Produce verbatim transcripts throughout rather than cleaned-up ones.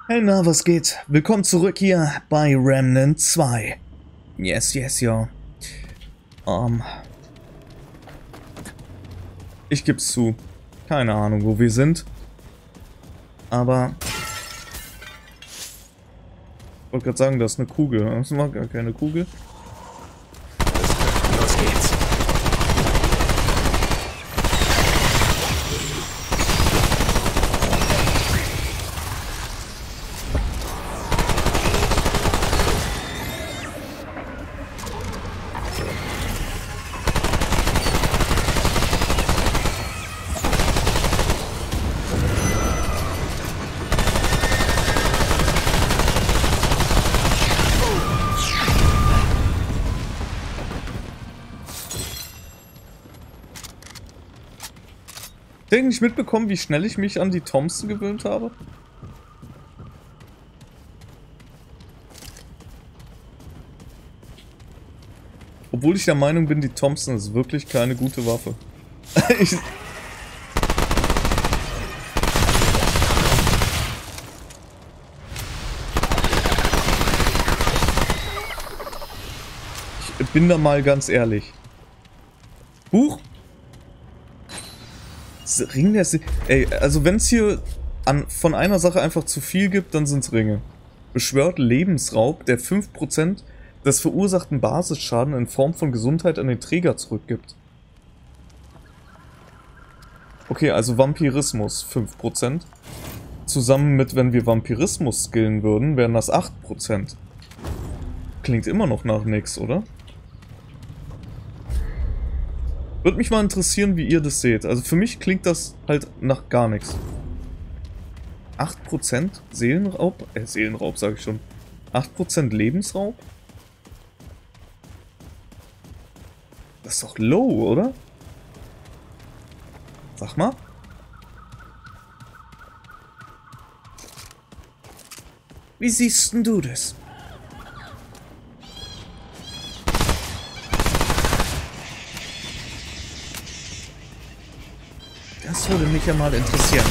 Hey, na, was geht? Willkommen zurück hier bei Remnant zwei. Yes, yes, ja. Ähm. Ich geb's zu. Keine Ahnung, wo wir sind. Aber... Ich wollte gerade sagen, das ist eine Kugel. Das war gar keine Kugel. Los geht's. Habt ihr nicht mitbekommen, wie schnell ich mich an die Thompson gewöhnt habe? Obwohl ich der Meinung bin, die Thompson ist wirklich keine gute Waffe. ich Ich bin da mal ganz ehrlich. Huch! Ring der Se Ey, also wenn es hier an, von einer Sache einfach zu viel gibt, dann sind es Ringe. Beschwört Lebensraub, der fünf Prozent des verursachten Basisschaden in Form von Gesundheit an den Träger zurückgibt. Okay, also Vampirismus fünf Prozent. Zusammen mit, wenn wir Vampirismus skillen würden, wären das acht Prozent. Klingt immer noch nach nix, oder? Würde mich mal interessieren, wie ihr das seht. Also für mich klingt das halt nach gar nichts. acht Prozent Seelenraub? Äh, Seelenraub sage ich schon. acht Prozent Lebensraub? Das ist doch low, oder? Sag mal. Wie siehst denn du das? Das würde mich ja mal interessieren.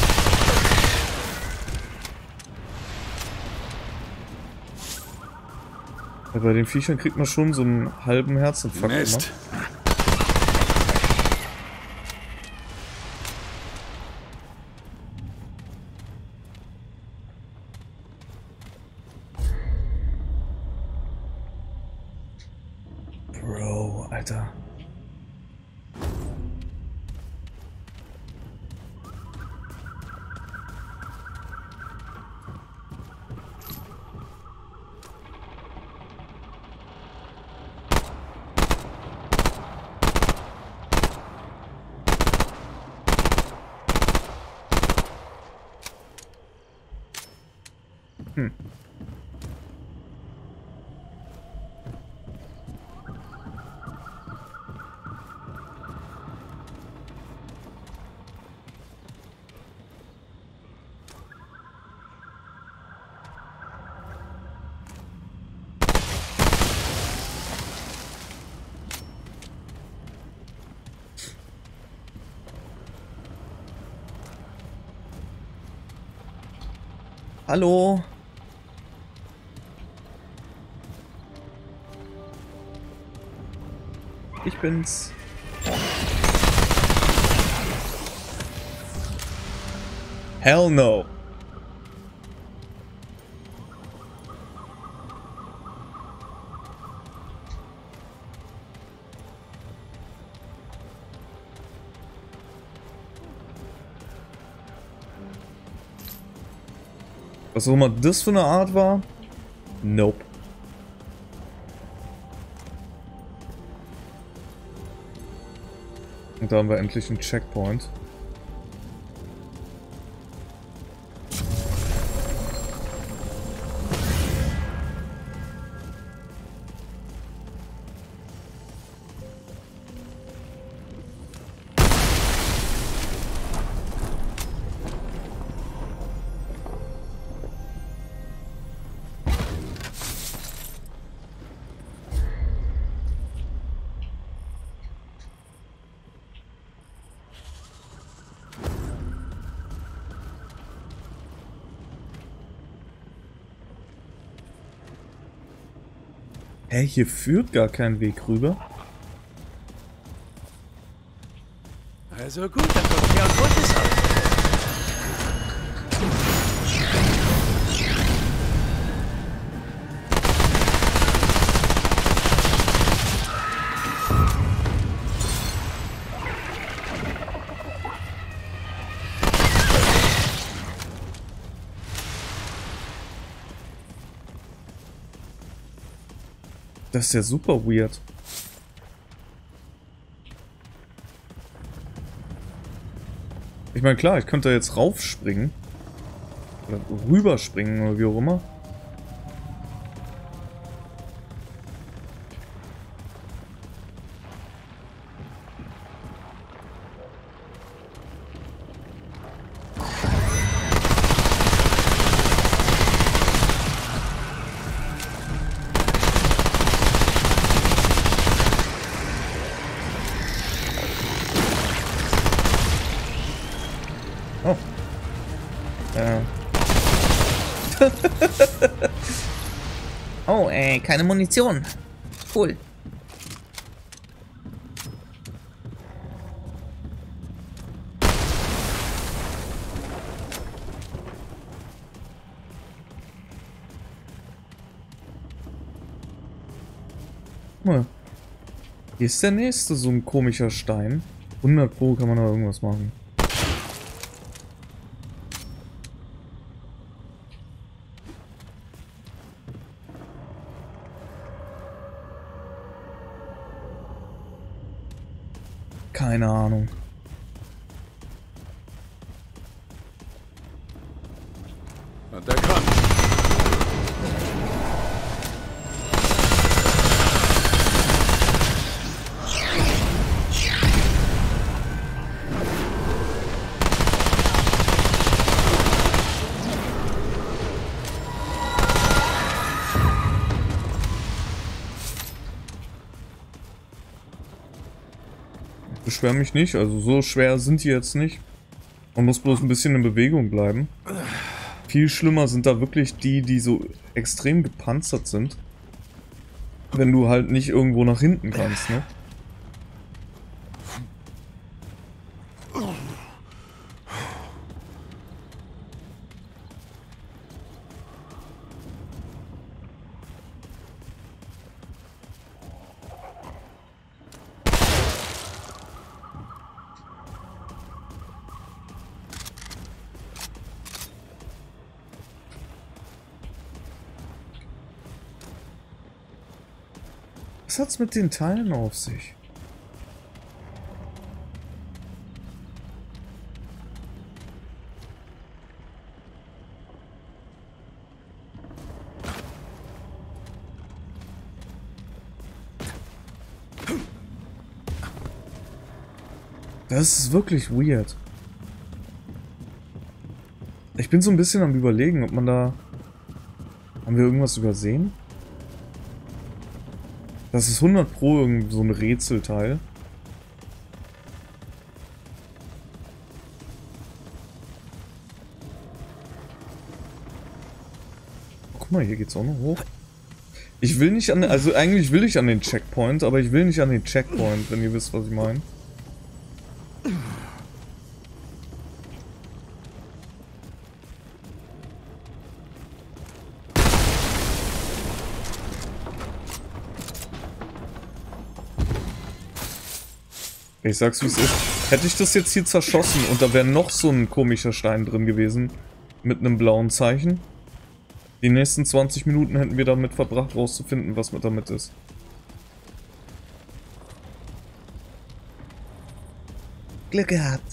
Ja, bei den Viechern kriegt man schon so einen halben Herzinfarkt immer. Mist. Bro, Alter. Hm. Hallo? Ich bin's. Hell no. Was auch immer das für eine Art war? Nope. Und da haben wir endlich einen Checkpoint. Hä, hier führt gar kein Weg rüber. Also gut, dann kommen wir auf Gutes aus. Das ist ja super weird. Ich meine, klar, ich könnte jetzt raufspringen. Oder rüberspringen oder wie auch immer. Oh. Ja. Oh, äh, keine Munition. Cool. Mal. Hier ist der nächste so ein komischer Stein. hundert Pro kann man da irgendwas machen. Keine Ahnung. Und da kommt. Beschwer mich nicht, also so schwer sind die jetzt nicht. Man muss bloß ein bisschen in Bewegung bleiben. Viel schlimmer sind da wirklich die, die so extrem gepanzert sind. Wenn du halt nicht irgendwo nach hinten kannst, ne? Was hat's mit den Teilen auf sich? Das ist wirklich weird. Ich bin so ein bisschen am Überlegen, ob man da... Haben wir irgendwas übersehen? Das ist hundert Pro irgend so ein Rätselteil. Guck mal, hier geht's auch noch hoch. Ich will nicht an... Also eigentlich will ich an den Checkpoint, aber ich will nicht an den Checkpoint, wenn ihr wisst, was ich meine. Ich sag's wie es ist. Hätte ich das jetzt hier zerschossen und da wäre noch so ein komischer Stein drin gewesen. Mit einem blauen Zeichen. Die nächsten zwanzig Minuten hätten wir damit verbracht, rauszufinden, was mit damit ist. Glück gehabt.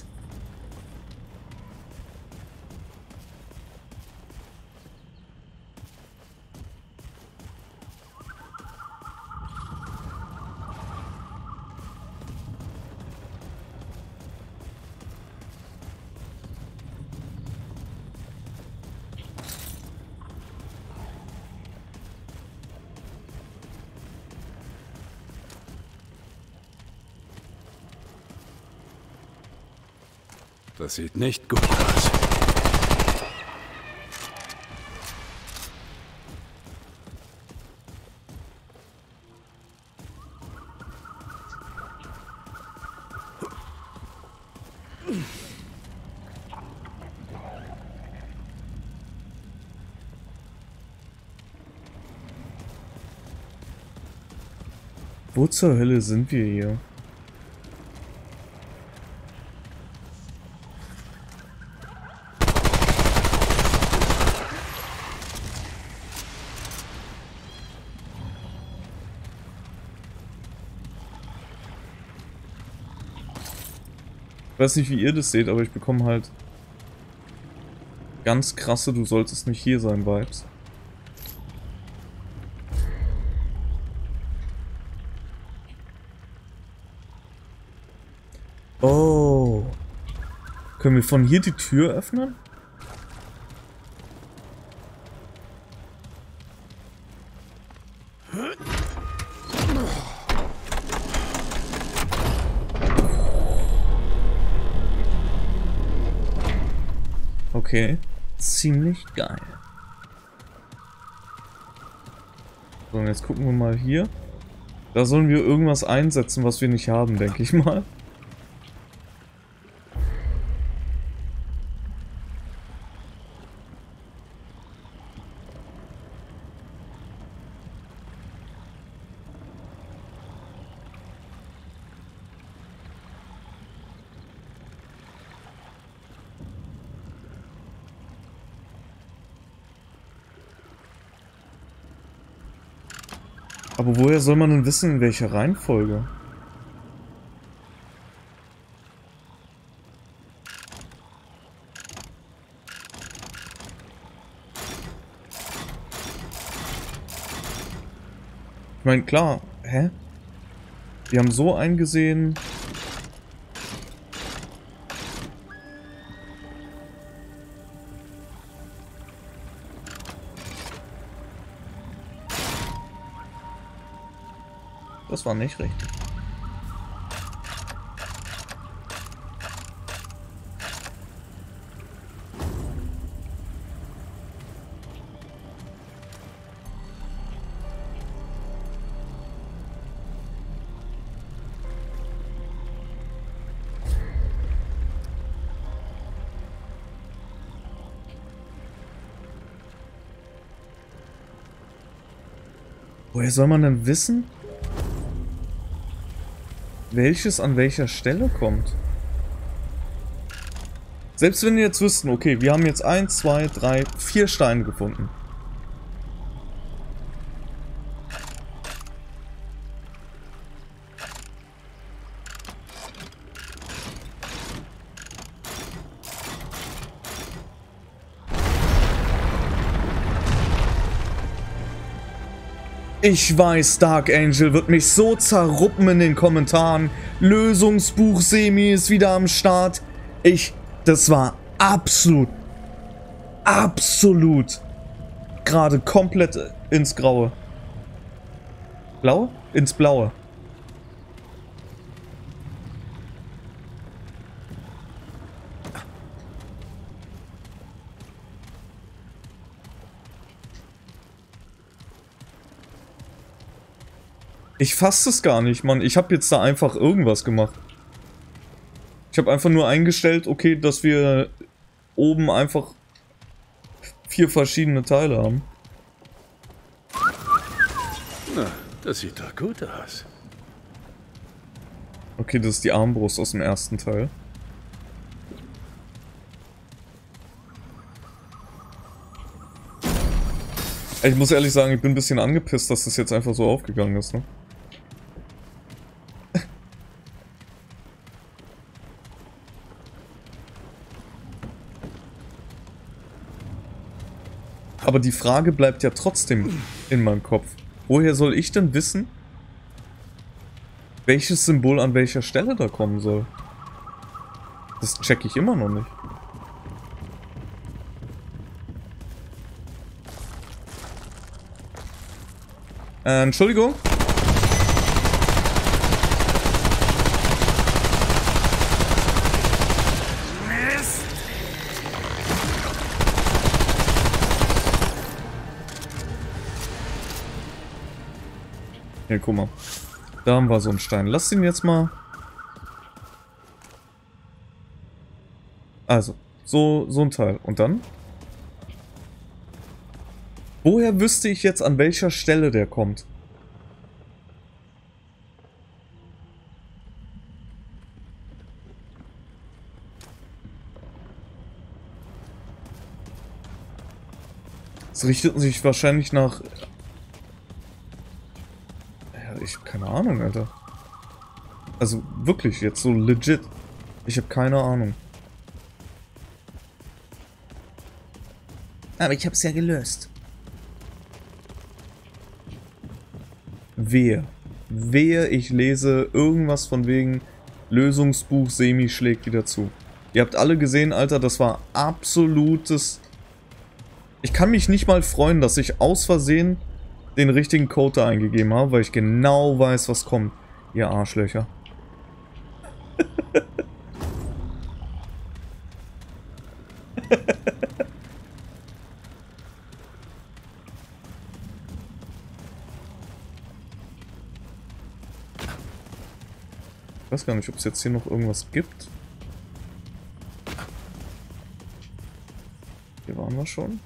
Das sieht nicht gut aus. Wo zur Hölle sind wir hier? Ich weiß nicht, wie ihr das seht, aber ich bekomme halt ganz krasse "Du solltest nicht hier sein" Vibes. Oh. Können wir von hier die Tür öffnen? Okay, ziemlich geil. So, und jetzt gucken wir mal hier. Da sollen wir irgendwas einsetzen, was wir nicht haben, denke ich mal. Aber woher soll man denn wissen, in welcher Reihenfolge? Ich meine, klar, hä? Wir haben so eingesehen. Das war nicht richtig. Woher soll man denn wissen, welches an welcher Stelle kommt? Selbst wenn wir jetzt wüssten, okay, wir haben jetzt eins, zwei, drei, vier Steine gefunden. Ich weiß, Dark Angel wird mich so zerruppen in den Kommentaren. Lösungsbuch Semi ist wieder am Start. Ich, das war absolut, absolut gerade komplett ins Graue. Blau? Ins Blaue. Ich fasse es gar nicht, Mann. Ich habe jetzt da einfach irgendwas gemacht. Ich habe einfach nur eingestellt, okay, dass wir oben einfach vier verschiedene Teile haben. Na, das sieht doch gut aus. Okay, das ist die Armbrust aus dem ersten Teil. Ich muss ehrlich sagen, ich bin ein bisschen angepisst, dass das jetzt einfach so aufgegangen ist, ne? Aber die Frage bleibt ja trotzdem in meinem Kopf. Woher soll ich denn wissen, welches Symbol an welcher Stelle da kommen soll? Das check ich immer noch nicht. Äh, Entschuldigung. Hier, guck mal. Da haben wir so einen Stein. Lass ihn jetzt mal... Also, so, so ein Teil. Und dann? Woher wüsste ich jetzt, an welcher Stelle der kommt? Es richtet sich wahrscheinlich nach... Ja, ich habe keine Ahnung, Alter. Also wirklich, jetzt so legit. Ich habe keine Ahnung. Aber ich habe es ja gelöst. Wehe. Wehe, ich lese irgendwas von wegen Lösungsbuch Semi schlägt wieder zu. Ihr habt alle gesehen, Alter, das war absolutes... Ich kann mich nicht mal freuen, dass ich aus Versehen den richtigen Code da eingegeben habe, weil ich genau weiß, was kommt. Ihr Arschlöcher. Ich weiß gar nicht, ob es jetzt hier noch irgendwas gibt. Hier waren wir schon.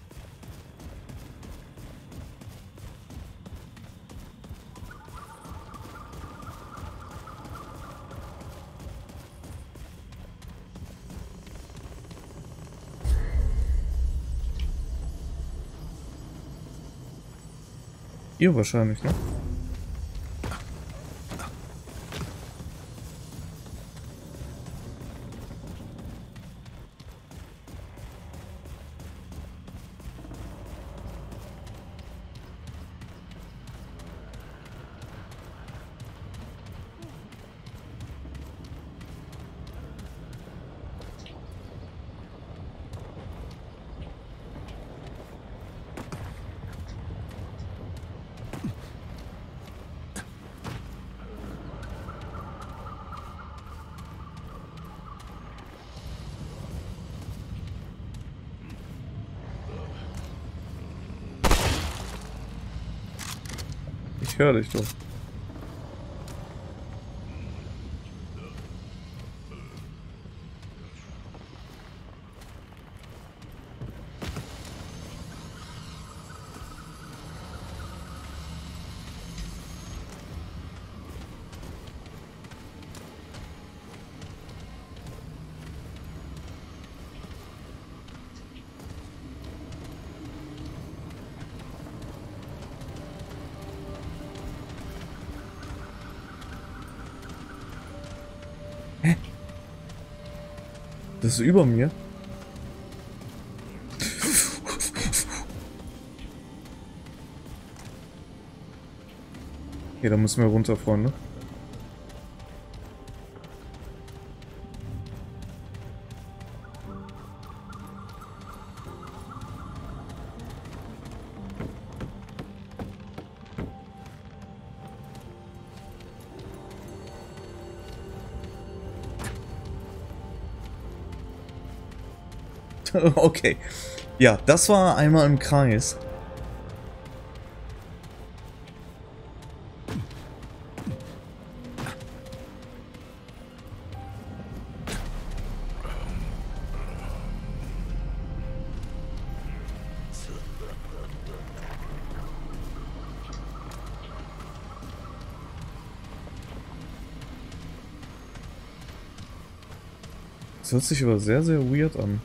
Ihr wahrscheinlich, ne? Ich höre dich doch. Hä? Das ist über mir. Okay, da müssen wir runter, Freunde. Okay. Ja, das war einmal im Kreis. Das hört sich aber sehr, sehr weird an.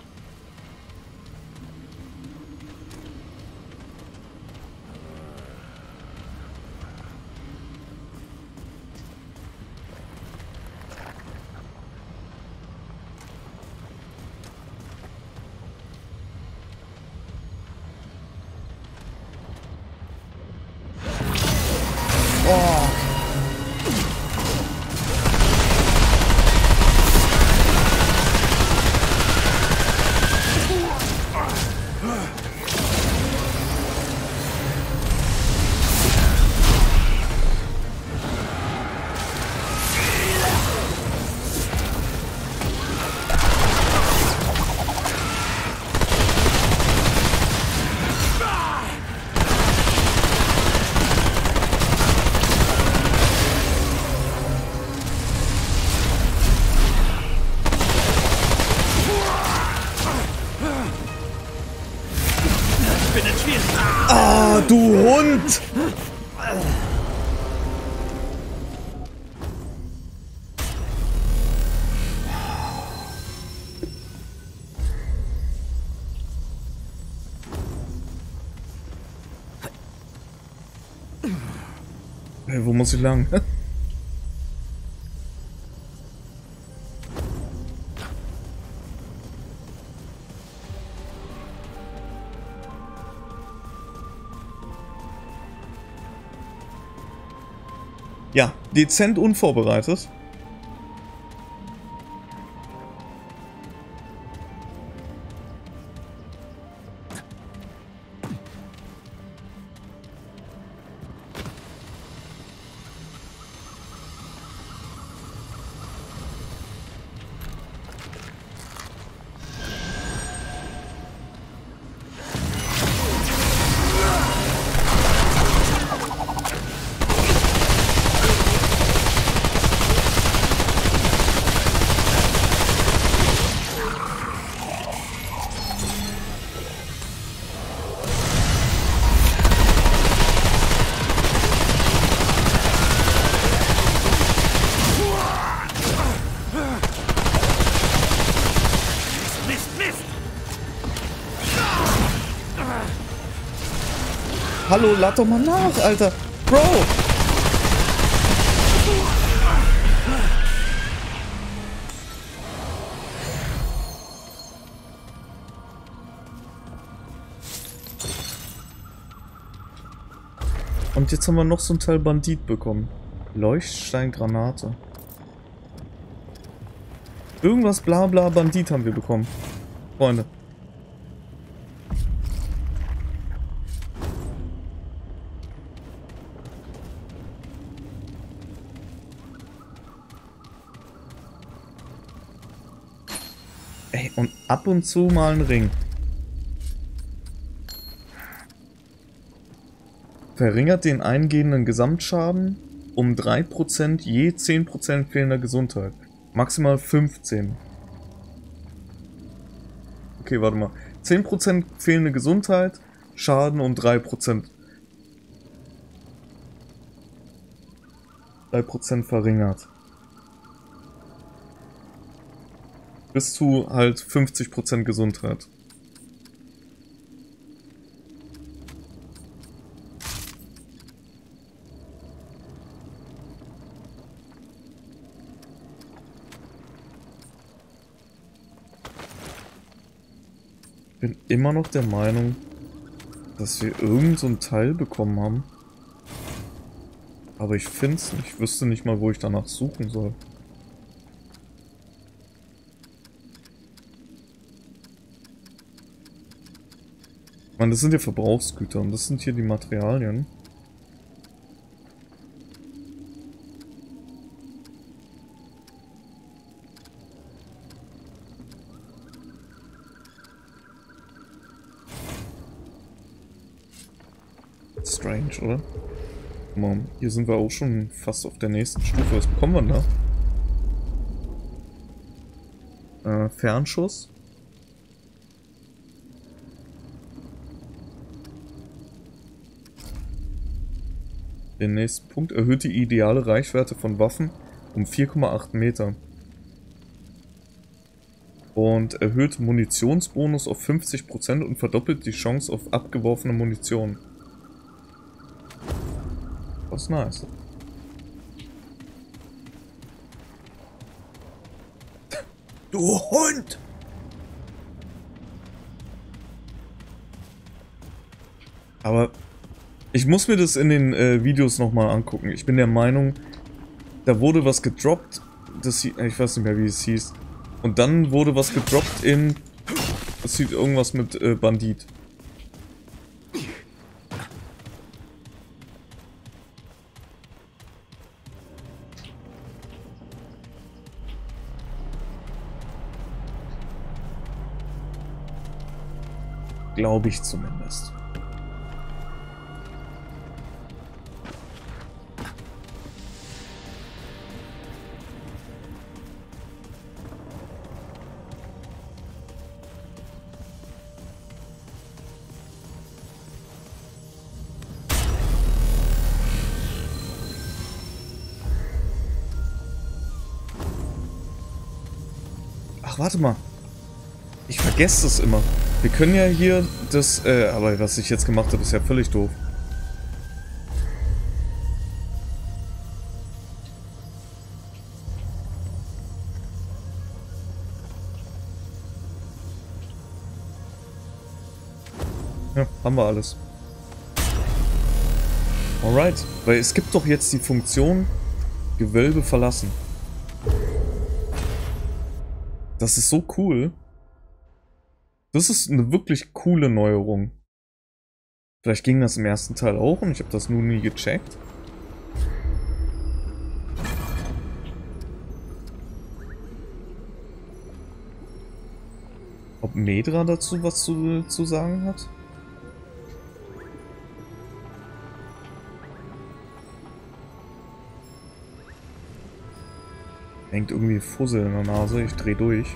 Oh. bin entschwiegen. Ah, du Hund! Hey, wo muss ich lang? Ja, dezent unvorbereitet. Hallo, lad doch mal nach, Alter. Bro! Und jetzt haben wir noch so ein Teil Bandit bekommen. Leuchtsteingranate. Irgendwas bla bla Bandit haben wir bekommen. Freunde. Ey, und ab und zu mal ein Ring. Verringert den eingehenden Gesamtschaden um drei Prozent je zehn Prozent fehlender Gesundheit. Maximal fünfzehn. Okay, warte mal. zehn Prozent fehlende Gesundheit, Schaden um drei Prozent. drei Prozent verringert. Bis zu halt fünfzig Prozent Gesundheit. Ich bin immer noch der Meinung, dass wir irgend so ein Teil bekommen haben. Aber ich finde es nicht. Ich wüsste nicht mal, wo ich danach suchen soll. Ich meine, das sind ja Verbrauchsgüter und das sind hier die Materialien. Strange, oder? Guck mal, hier sind wir auch schon fast auf der nächsten Stufe. Was bekommen wir da? Äh, Fernschuss. Den nächsten Punkt erhöht die ideale Reichweite von Waffen um vier Komma acht Meter. Und erhöht Munitionsbonus auf fünfzig Prozent und verdoppelt die Chance auf abgeworfene Munition. Das ist nice. Du Hund! Aber ich muss mir das in den äh, Videos nochmal angucken. Ich bin der Meinung, da wurde was gedroppt. Das, ich weiß nicht mehr, wie es hieß. Und dann wurde was gedroppt in... Das sieht irgendwas mit äh, Bandit. Glaube ich zumindest. Ach, warte mal. Ich vergesse das immer. Wir können ja hier das... Äh, aber was ich jetzt gemacht habe, ist ja völlig doof. Ja, haben wir alles. Alright. Weil es gibt doch jetzt die Funktion Gewölbe verlassen. Das ist so cool. Das ist eine wirklich coole Neuerung. Vielleicht ging das im ersten Teil auch und ich habe das nur nie gecheckt. Ob Medra dazu was zu, zu sagen hat? Hängt irgendwie Fussel in der Nase, ich dreh durch.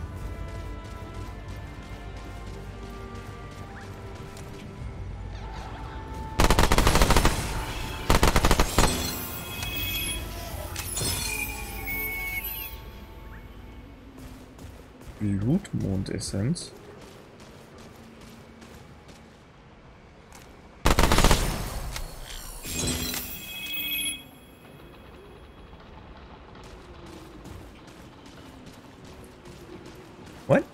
Blutmondessenz. What?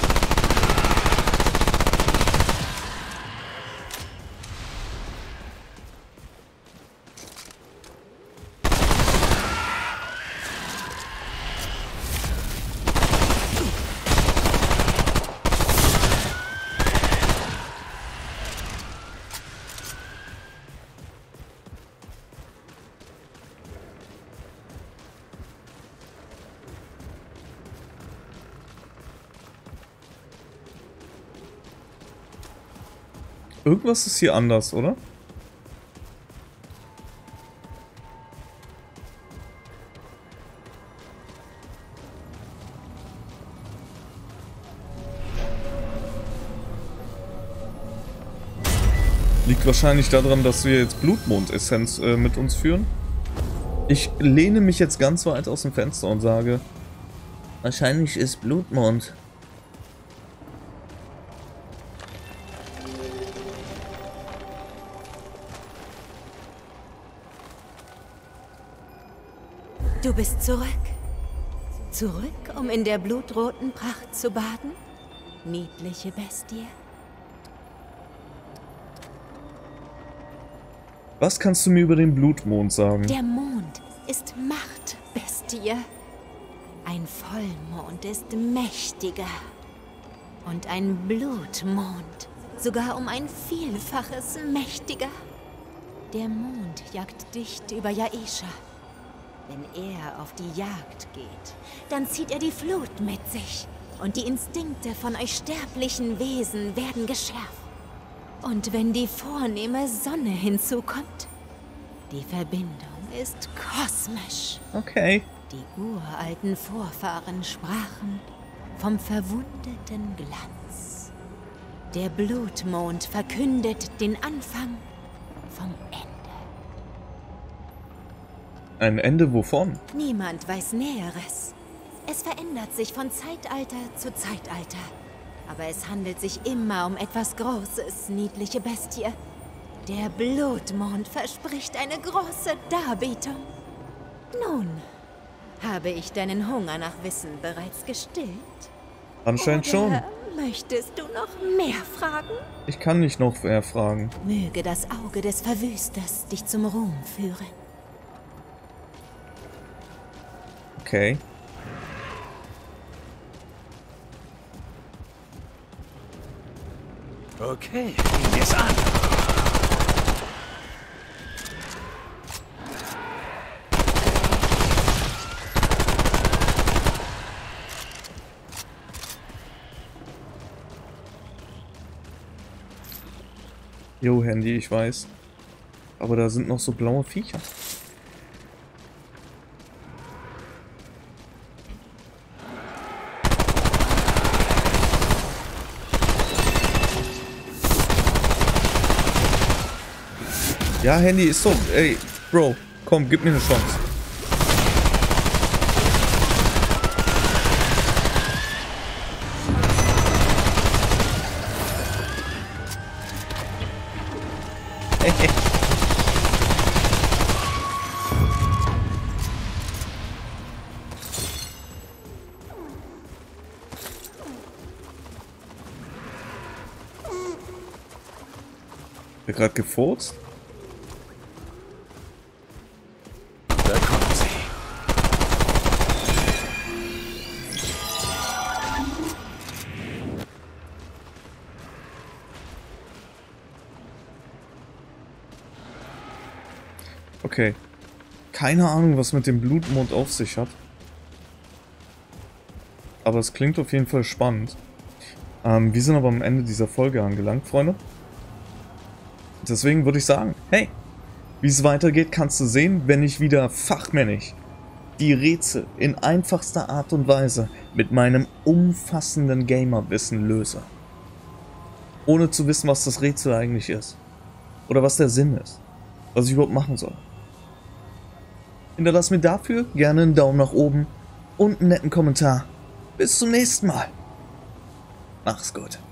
Irgendwas ist hier anders, oder? Liegt wahrscheinlich daran, dass wir jetzt Blutmondessenz äh, mit uns führen. Ich lehne mich jetzt ganz weit aus dem Fenster und sage, wahrscheinlich ist Blutmond. Du bist zurück. Zurück, um in der blutroten Pracht zu baden? Niedliche Bestie. Was kannst du mir über den Blutmond sagen? Der Mond ist Macht, Bestie. Ein Vollmond ist mächtiger. Und ein Blutmond sogar um ein Vielfaches mächtiger. Der Mond jagt dicht über Yaesha. Wenn er auf die Jagd geht, dann zieht er die Flut mit sich. Und die Instinkte von euch sterblichen Wesen werden geschärft. Und wenn die vornehme Sonne hinzukommt, die Verbindung ist kosmisch. Okay. Die uralten Vorfahren sprachen vom verwundeten Glanz. Der Blutmond verkündet den Anfang vom Ende. Ein Ende wovon? Niemand weiß Näheres. Es verändert sich von Zeitalter zu Zeitalter. Aber es handelt sich immer um etwas Großes, niedliche Bestie. Der Blutmond verspricht eine große Darbietung. Nun, habe ich deinen Hunger nach Wissen bereits gestillt? Anscheinend schon. Oder möchtest du noch mehr fragen? Ich kann nicht noch mehr fragen. Möge das Auge des Verwüsters dich zum Ruhm führen. Okay. Okay, gehen wir es an. Jo, Handy, ich weiß. Aber da sind noch so blaue Viecher. Ja, Handy ist so. Ey, Bro, komm, gib mir eine Chance. Der gerade gefurzt? Da kommt sie. Okay. Keine Ahnung, was mit dem Blutmond auf sich hat. Aber es klingt auf jeden Fall spannend. Ähm, wir sind aber am Ende dieser Folge angelangt, Freunde. Deswegen würde ich sagen, hey, wie es weitergeht, kannst du sehen, wenn ich wieder fachmännisch die Rätsel in einfachster Art und Weise mit meinem umfassenden Gamerwissen löse. Ohne zu wissen, was das Rätsel eigentlich ist. Oder was der Sinn ist. Was ich überhaupt machen soll. Hinterlass mir dafür gerne einen Daumen nach oben und einen netten Kommentar. Bis zum nächsten Mal. Mach's gut.